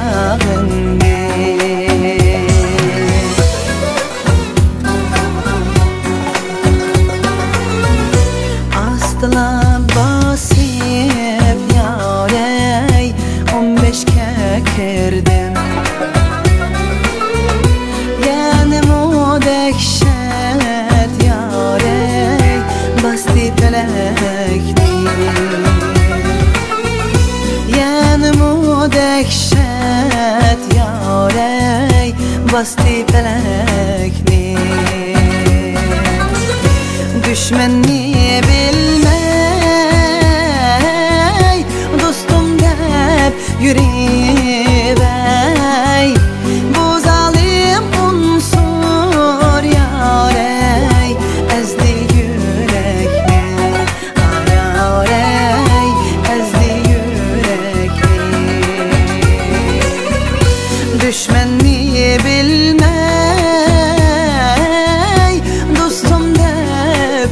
ayağındı. Astılar basıp yarey 15'ke kirdim. Yanım o dehşet yarey bastı felekti. Yanım o dehşet yarey bastı felekni. Düşmenni bilmey dostum dep yürüyey. Bu zalim unsur yarey ezdi yürekmi. Yarey ezdi yürekmi. Düşmenni bilmey dostum dep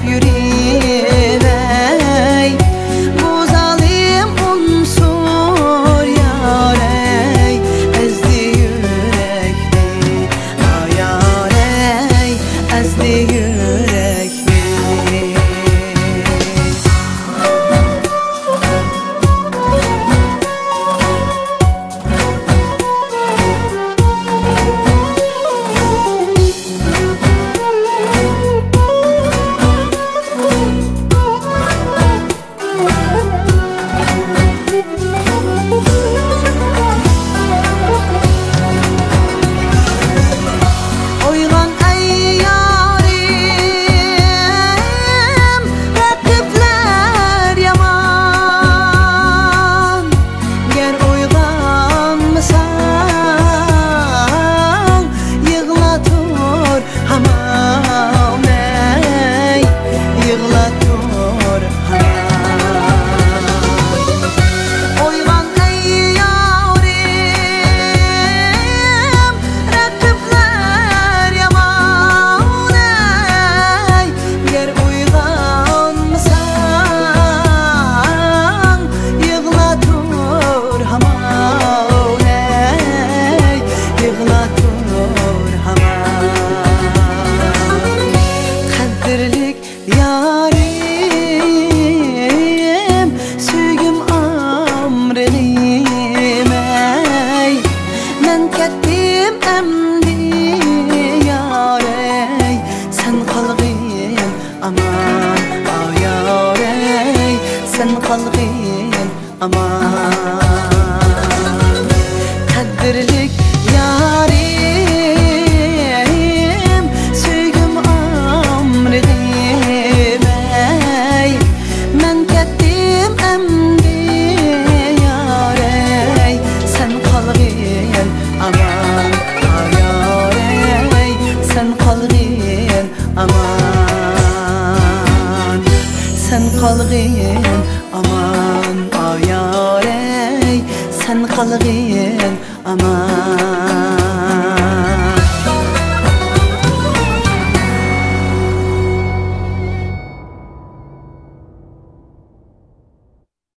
yürüyey. Bu zalim unsur yarey ezdi yürekmi. Yarey ezdi yürekmi. Yarim sügüm amrelim ey. Men kettim emdi yarey sen kalgin aman. Yarey sen kalgin aman. Kadirlik yarim sügüm amrelim ey. Men kettim emdi yarey sen kalgin aman. Yarey sen kalgin aman. Sen kalgin aman. Yarey sen kalgin aman.